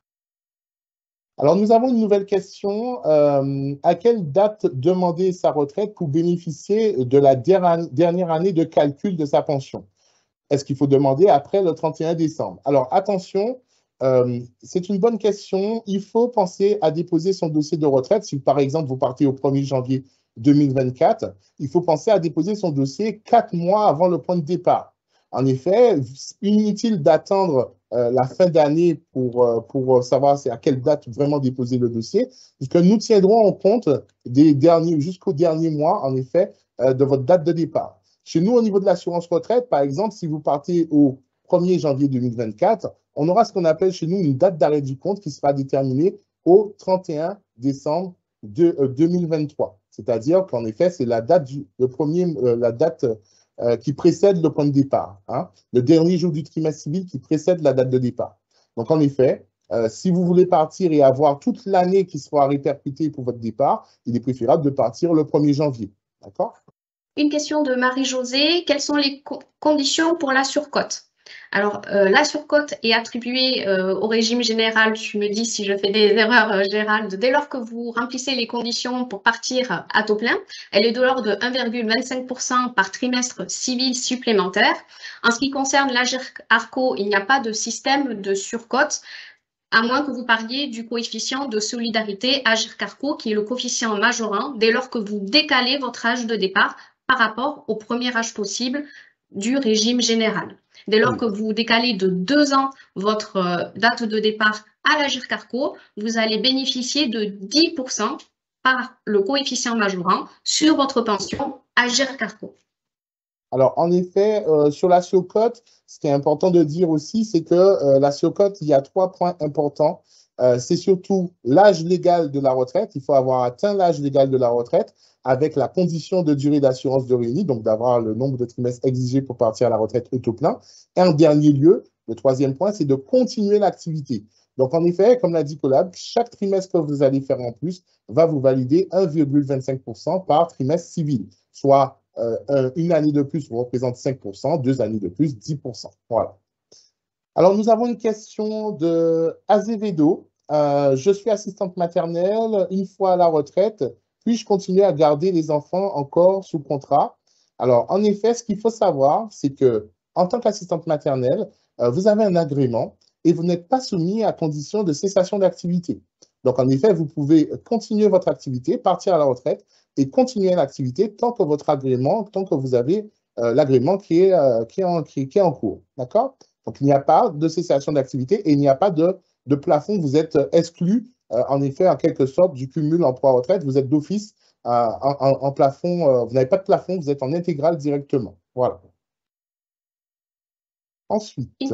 Alors, nous avons une nouvelle question. Euh, à quelle date demander sa retraite pour bénéficier de la dernière année de calcul de sa pension? Est-ce qu'il faut demander après le trente et un décembre? Alors, attention, euh, c'est une bonne question. Il faut penser à déposer son dossier de retraite. Si, par exemple, vous partez au premier janvier deux mille vingt-quatre, il faut penser à déposer son dossier quatre mois avant le point de départ. En effet, inutile d'attendre euh, la fin d'année pour, euh, pour savoir à quelle date vraiment déposer le dossier, puisque nous tiendrons en compte des derniers, jusqu'au dernier mois, en effet, euh, de votre date de départ. Chez nous, au niveau de l'assurance retraite, par exemple, si vous partez au premier janvier deux mille vingt-quatre, on aura ce qu'on appelle chez nous une date d'arrêt du compte qui sera déterminée au trente et un décembre de, euh, deux mille vingt-trois. C'est-à-dire qu'en effet, c'est la date, du, le premier, euh, la date euh, qui précède le point de départ, hein, le dernier jour du trimestre civil qui précède la date de départ. Donc, en effet, euh, si vous voulez partir et avoir toute l'année qui sera répercutée pour votre départ, il est préférable de partir le premier janvier. D'accord? Une question de Marie-Josée. Quelles sont les co conditions pour la surcote? Alors, euh, la surcote est attribuée euh, au régime général. Tu me dis si je fais des erreurs, euh, Gérald. Dès lors que vous remplissez les conditions pour partir à taux plein, elle est de l'ordre de un virgule vingt-cinq pour cent par trimestre civil supplémentaire. En ce qui concerne l'Agirc Arrco, il n'y a pas de système de surcote, à moins que vous parliez du coefficient de solidarité Agirc Arrco, qui est le coefficient majorant, dès lors que vous décalez votre âge de départ par rapport au premier âge possible du régime général. Dès lors que vous décalez de deux ans votre euh, date de départ à l'Agirc Arrco, vous allez bénéficier de dix pour cent par le coefficient majorant sur votre pension Agirc Arrco. Alors, en effet, euh, sur la surcote, ce qui est important de dire aussi, c'est que euh, la surcote, il y a trois points importants. Euh, c'est surtout l'âge légal de la retraite. Il faut avoir atteint l'âge légal de la retraite avec la condition de durée d'assurance de réunis, donc d'avoir le nombre de trimestres exigés pour partir à la retraite au taux plein. Et en dernier lieu, le troisième point, c'est de continuer l'activité. Donc, en effet, comme l'a dit Collab, chaque trimestre que vous allez faire en plus va vous valider un virgule vingt-cinq pour cent par trimestre civil, soit euh, une année de plus représente cinq pour cent, deux années de plus, dix pour cent. Voilà. Alors, nous avons une question de Azevedo. Euh, je suis assistante maternelle, une fois à la retraite, puis-je continuer à garder les enfants encore sous contrat? Alors, en effet, ce qu'il faut savoir, c'est que en tant qu'assistante maternelle, euh, vous avez un agrément et vous n'êtes pas soumis à condition de cessation d'activité. Donc, en effet, vous pouvez continuer votre activité, partir à la retraite et continuer l'activité tant que votre agrément, tant que vous avez euh, l'agrément qui, est, euh, qui, qui, qui est en cours. D'accord? Donc, il n'y a pas de cessation d'activité et il n'y a pas de, de plafond. Vous êtes exclu, euh, en effet, en quelque sorte, du cumul emploi-retraite. Vous êtes d'office euh, en, en, en plafond. Euh, vous n'avez pas de plafond, vous êtes en intégrale directement. Voilà. Ensuite. Une,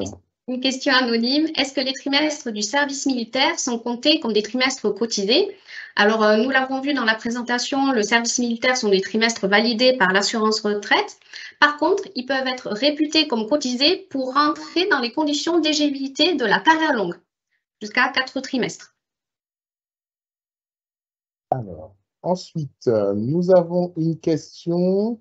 Une question anonyme. Est-ce que les trimestres du service militaire sont comptés comme des trimestres cotisés? Alors, euh, nous l'avons vu dans la présentation, le service militaire sont des trimestres validés par l'assurance retraite. Par contre, ils peuvent être réputés comme cotisés pour rentrer dans les conditions d'éligibilité de la carrière longue, jusqu'à quatre trimestres. Alors, ensuite, euh, nous avons une question.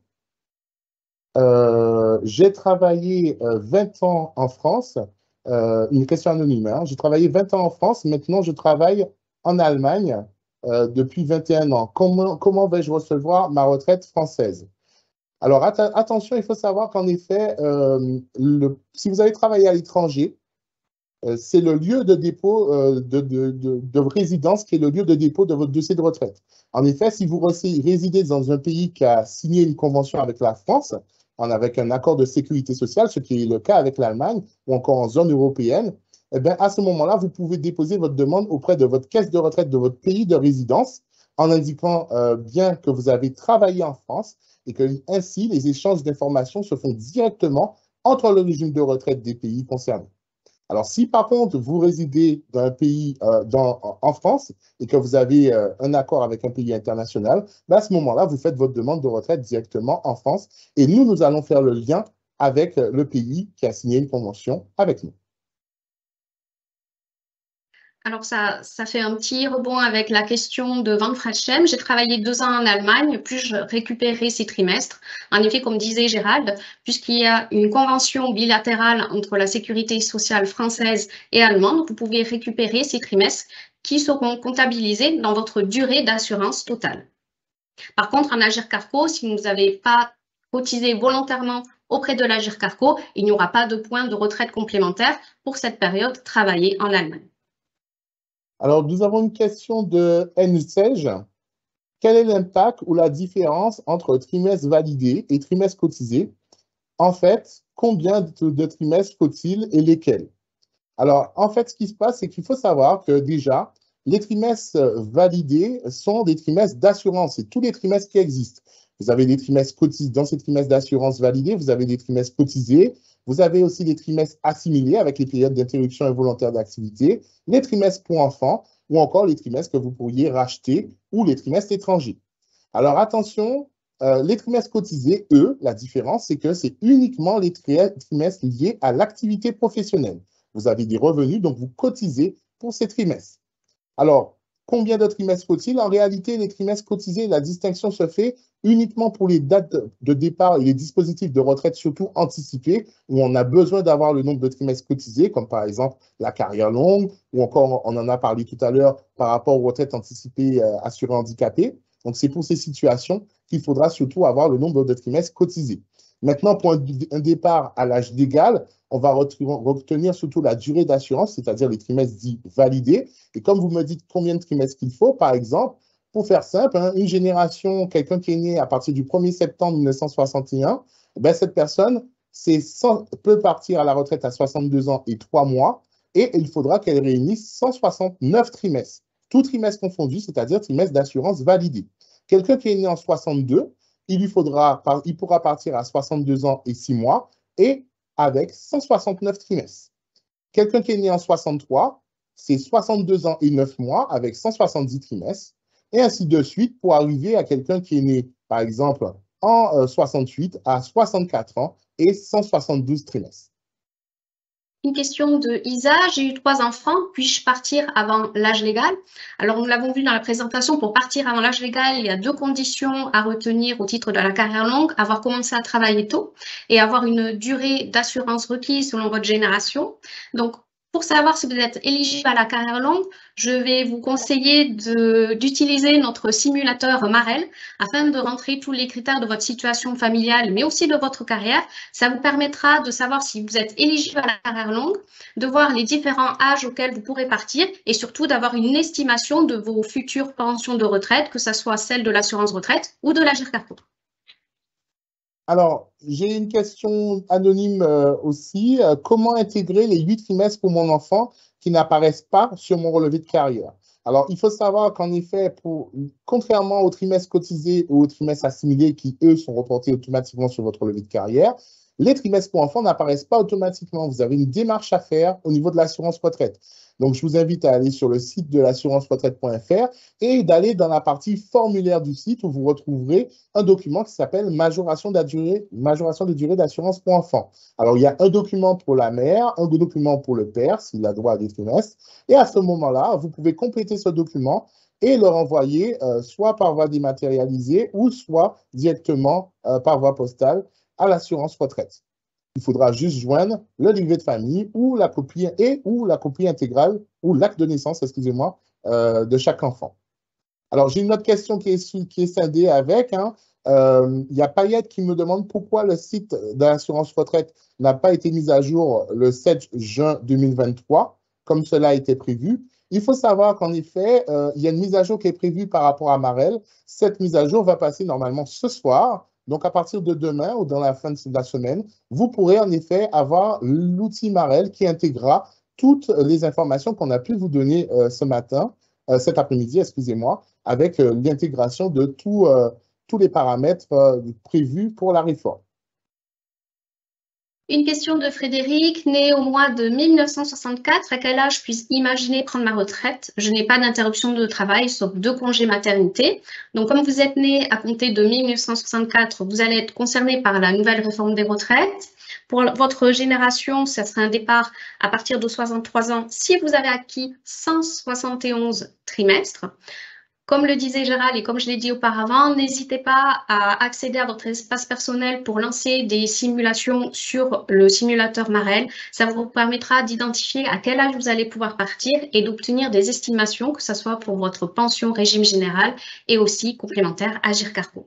Euh, j'ai travaillé euh, vingt ans en France, euh, une question anonyme, hein. J'ai travaillé vingt ans en France, maintenant je travaille en Allemagne euh, depuis vingt et un ans. Comment, comment vais-je recevoir ma retraite française? Alors, at attention, il faut savoir qu'en effet, euh, le, si vous avez travaillé à l'étranger, euh, c'est le lieu de dépôt euh, de, de, de, de résidence qui est le lieu de dépôt de votre dossier de retraite. En effet, si vous résidez dans un pays qui a signé une convention avec la France, en, avec un accord de sécurité sociale, ce qui est le cas avec l'Allemagne ou encore en zone européenne, eh bien, à ce moment-là, vous pouvez déposer votre demande auprès de votre caisse de retraite de votre pays de résidence en indiquant euh, bien que vous avez travaillé en France et que ainsi, les échanges d'informations se font directement entre le régime de retraite des pays concernés. Alors, si par contre, vous résidez dans un pays euh, dans, en France et que vous avez euh, un accord avec un pays international, ben à ce moment-là, vous faites votre demande de retraite directement en France et nous, nous allons faire le lien avec le pays qui a signé une convention avec nous. Alors, ça, ça fait un petit rebond avec la question de Van Frechem. J'ai travaillé deux ans en Allemagne, puis-je récupérer ces trimestres? En effet, comme disait Gérald, puisqu'il y a une convention bilatérale entre la sécurité sociale française et allemande, vous pouvez récupérer ces trimestres qui seront comptabilisés dans votre durée d'assurance totale. Par contre, en Agirc Arrco, si vous n'avez pas cotisé volontairement auprès de l'Agirc Arrco, il n'y aura pas de point de retraite complémentaire pour cette période travaillée en Allemagne. Alors, nous avons une question de N S E J. Quel est l'impact ou la différence entre trimestre validé et trimestre cotisé? En fait, combien de, de trimestres faut-il et lesquels? Alors, en fait, ce qui se passe, c'est qu'il faut savoir que déjà, les trimestres validés sont des trimestres d'assurance. C'est tous les trimestres qui existent. Vous avez des trimestres cotisés. Dans ces trimestres d'assurance validés, vous avez des trimestres cotisés. Vous avez aussi des trimestres assimilés avec les périodes d'interruption involontaire d'activité, les trimestres pour enfants ou encore les trimestres que vous pourriez racheter ou les trimestres étrangers. Alors, attention, euh, les trimestres cotisés, eux, la différence, c'est que c'est uniquement les trimestres liés à l'activité professionnelle. Vous avez des revenus, donc vous cotisez pour ces trimestres. Alors, combien de trimestres faut-il? En réalité, les trimestres cotisés, la distinction se fait uniquement pour les dates de départ et les dispositifs de retraite, surtout anticipés, où on a besoin d'avoir le nombre de trimestres cotisés, comme par exemple la carrière longue, ou encore, on en a parlé tout à l'heure, par rapport aux retraites anticipées euh, assurées handicapées. Donc, c'est pour ces situations qu'il faudra surtout avoir le nombre de trimestres cotisés. Maintenant, pour un, un départ à l'âge légal, on va retenir surtout la durée d'assurance, c'est-à-dire les trimestres dits validés. Et comme vous me dites combien de trimestres qu'il faut, par exemple, pour faire simple, hein, une génération, quelqu'un qui est né à partir du premier septembre mille neuf cent soixante et un, ben cette personne cent, peut partir à la retraite à soixante-deux ans et trois mois, et il faudra qu'elle réunisse cent soixante-neuf trimestres, tout trimestre confondu, c'est-à-dire trimestre d'assurance validé. Quelqu'un qui est né en soixante-deux, il lui faudra, il pourra partir à soixante-deux ans et six mois, et avec cent soixante-neuf trimestres. Quelqu'un qui est né en soixante-trois, c'est soixante-deux ans et neuf mois avec cent soixante-dix trimestres, et ainsi de suite pour arriver à quelqu'un qui est né, par exemple, en euh, soixante-huit à soixante-quatre ans et cent soixante-douze trimestres. Une question de Isa, j'ai eu trois enfants, puis-je partir avant l'âge légal? Alors, nous l'avons vu dans la présentation, pour partir avant l'âge légal, il y a deux conditions à retenir au titre de la carrière longue, avoir commencé à travailler tôt et avoir une durée d'assurance requise selon votre génération. Donc, pour savoir si vous êtes éligible à la carrière longue, je vais vous conseiller d'utiliser notre simulateur Marel afin de rentrer tous les critères de votre situation familiale, mais aussi de votre carrière. Ça vous permettra de savoir si vous êtes éligible à la carrière longue, de voir les différents âges auxquels vous pourrez partir et surtout d'avoir une estimation de vos futures pensions de retraite, que ce soit celle de l'assurance retraite ou de l'Agirc Arrco. Alors, j'ai une question anonyme euh, aussi. Euh, comment intégrer les huit trimestres pour mon enfant qui n'apparaissent pas sur mon relevé de carrière? Alors, il faut savoir qu'en effet, pour, contrairement aux trimestres cotisés ou aux trimestres assimilés qui, eux, sont reportés automatiquement sur votre relevé de carrière, Les trimestres pour enfants n'apparaissent pas automatiquement. Vous avez une démarche à faire au niveau de l'assurance retraite. Donc, je vous invite à aller sur le site de l'assurance retraite point F R et d'aller dans la partie formulaire du site où vous retrouverez un document qui s'appelle majoration de durée, majoration de durée d'assurance pour enfants. Alors, il y a un document pour la mère, un document pour le père, s'il a droit à des trimestres. Et à ce moment-là, vous pouvez compléter ce document et le renvoyer euh, soit par voie dématérialisée ou soit directement euh, par voie postale à l'assurance retraite. Il faudra juste joindre le livret de famille ou la copie et ou la copie intégrale ou l'acte de naissance, excusez-moi, euh, de chaque enfant. Alors, j'ai une autre question qui est, qui est scindée avec. Hein. Euh, il y a Payette qui me demande pourquoi le site de l'assurance retraite n'a pas été mis à jour le sept juin deux mille vingt-trois, comme cela a été prévu. Il faut savoir qu'en effet, euh, il y a une mise à jour qui est prévue par rapport à Marel. Cette mise à jour va passer normalement ce soir. Donc, à partir de demain ou dans la fin de la semaine, vous pourrez en effet avoir l'outil Marel qui intégrera toutes les informations qu'on a pu vous donner euh, ce matin, euh, cet après-midi, excusez-moi, avec euh, l'intégration de tout, euh, tous les paramètres euh, prévus pour la réforme. Une question de Frédéric, né au mois de mille neuf cent soixante-quatre, à quel âge puis-je imaginer prendre ma retraite? Je n'ai pas d'interruption de travail, sauf deux congés maternité. Donc, comme vous êtes né à compter de mille neuf cent soixante-quatre, vous allez être concerné par la nouvelle réforme des retraites. Pour votre génération, ça serait un départ à partir de soixante-trois ans si vous avez acquis cent soixante et onze trimestres. Comme le disait Gérald et comme je l'ai dit auparavant, n'hésitez pas à accéder à votre espace personnel pour lancer des simulations sur le simulateur Marel. Ça vous permettra d'identifier à quel âge vous allez pouvoir partir et d'obtenir des estimations, que ce soit pour votre pension régime général et aussi complémentaire Agir Carco.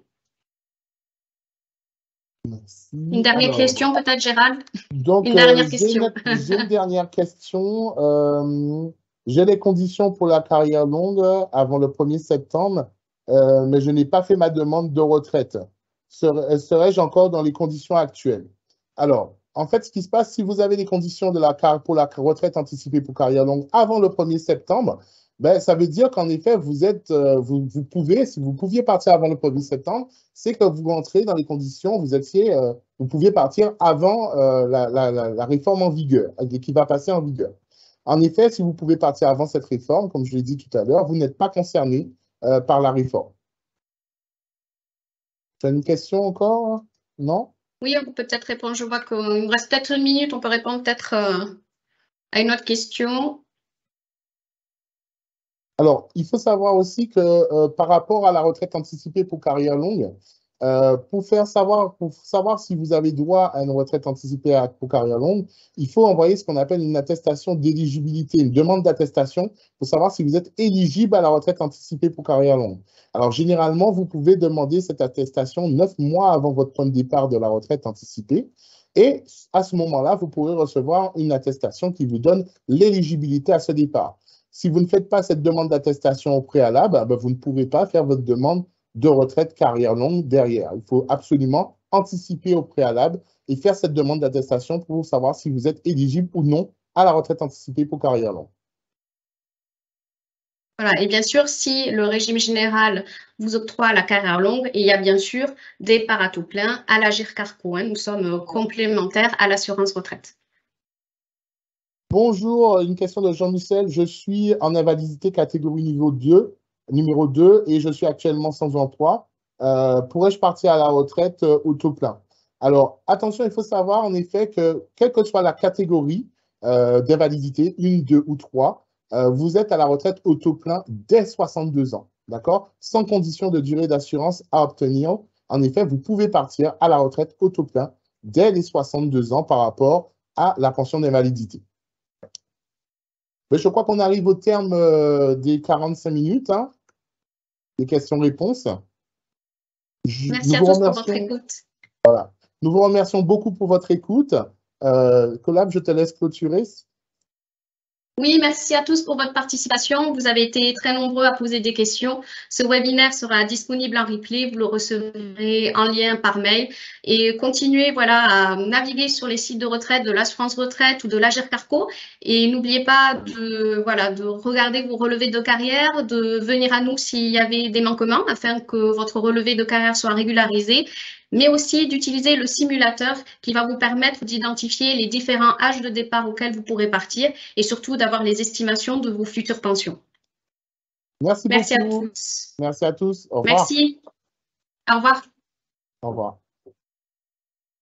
Merci. Une dernière Alors, question peut-être, Gérald? Donc, une dernière euh, question. J'ai une, une dernière question. Euh, J'ai les conditions pour la carrière longue avant le premier septembre, euh, mais je n'ai pas fait ma demande de retraite. Serais- Serais-je encore dans les conditions actuelles? Alors, en fait, ce qui se passe, si vous avez les conditions de la, car- pour la retraite anticipée pour carrière longue avant le premier septembre, ben, ça veut dire qu'en effet, vous êtes, euh, vous, vous pouvez, si vous pouviez partir avant le premier septembre, c'est que vous rentrez dans les conditions, vous étiez, euh, vous pouviez partir avant euh, la, la, la, la réforme en vigueur, qui va passer en vigueur. En effet, si vous pouvez partir avant cette réforme, comme je l'ai dit tout à l'heure, vous n'êtes pas concerné euh, par la réforme. Tu as une question encore? Non? Oui, on peut peut-être répondre. Je vois qu'il me reste peut-être une minute. On peut répondre peut-être euh, à une autre question. Alors, il faut savoir aussi que euh, par rapport à la retraite anticipée pour carrière longue, euh, pour faire savoir, pour savoir si vous avez droit à une retraite anticipée à- pour carrière longue, il faut envoyer ce qu'on appelle une attestation d'éligibilité, une demande d'attestation pour savoir si vous êtes éligible à la retraite anticipée pour carrière longue. Alors, généralement, vous pouvez demander cette attestation neuf mois avant votre point de départ de la retraite anticipée. Et à ce moment-là, vous pourrez recevoir une attestation qui vous donne l'éligibilité à ce départ. Si vous ne faites pas cette demande d'attestation au préalable, ben, vous ne pourrez pas faire votre demande de retraite carrière longue derrière. Il faut absolument anticiper au préalable et faire cette demande d'attestation pour savoir si vous êtes éligible ou non à la retraite anticipée pour carrière longue. Voilà, et bien sûr, si le régime général vous octroie la carrière longue, il y a bien sûr des parts à tout plein à l'Agir Carco. Hein, nous sommes complémentaires à l'assurance retraite. Bonjour, une question de Jean-Michel. Je suis en invalidité catégorie niveau deux, numéro deux et je suis actuellement sans emploi. Euh, pourrais-je partir à la retraite euh, au taux plein? Alors, attention, il faut savoir en effet que quelle que soit la catégorie euh, d'invalidité, une, deux ou trois, euh, vous êtes à la retraite au taux plein dès soixante-deux ans, d'accord? Sans condition de durée d'assurance à obtenir. En effet, vous pouvez partir à la retraite au taux plein dès les soixante-deux ans par rapport à la pension d'invalidité. Mais je crois qu'on arrive au terme euh, des quarante-cinq minutes, hein, des questions-réponses. Merci à tous pour votre écoute. Voilà. Nous vous remercions beaucoup pour votre écoute. Euh, Collab, je te laisse clôturer. Oui, merci à tous pour votre participation. Vous avez été très nombreux à poser des questions. Ce webinaire sera disponible en replay. Vous le recevrez en lien par mail. Et continuez voilà, à naviguer sur les sites de retraite de l'assurance retraite ou de l'Agir Carco. Et n'oubliez pas de, voilà, de regarder vos relevés de carrière, de venir à nous s'il y avait des manquements afin que votre relevé de carrière soit régularisé. mais aussi d'utiliser le simulateur qui va vous permettre d'identifier les différents âges de départ auxquels vous pourrez partir et surtout d'avoir les estimations de vos futures pensions. Merci, Merci beaucoup. à tous. Merci à tous. Au revoir. Merci. Au revoir. Au revoir.